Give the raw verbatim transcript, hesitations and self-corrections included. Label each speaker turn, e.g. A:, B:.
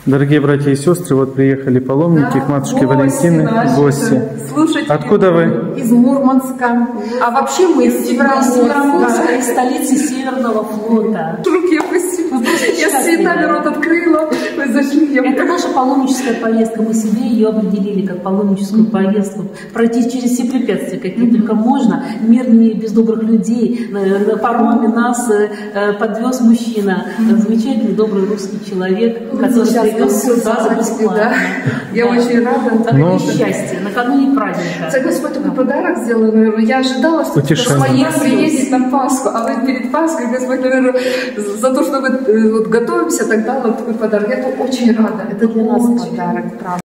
A: Дорогие братья и сестры, вот приехали паломники, да, к матушке Валентины, гости. Откуда вы?
B: Из Мурманска. А вообще мы из
C: Североморска, из столицы Северного флота.
B: Руки опустили. Я с цветами рот открыла. Мы зашли.
C: Это наша паломническая поездка. Мы себе ее определили как паломническую поездку. Пройти через все препятствия, какие только можно. Мир не без добрых людей. На пароме нас подвез мужчина. Замечательный, добрый русский человек, который
B: сюда, да. Я да. очень рада.
C: Но... счастье, накануне праздника.
B: За Господь такой подарок сделал, наверное. Я ожидала, что свои приедет на Пасху, а вы перед Пасхой, Господь, наверное, за то, что мы вот, готовимся, так дал нам такой подарок. Я очень рада.
C: Это для нас подарок, правда.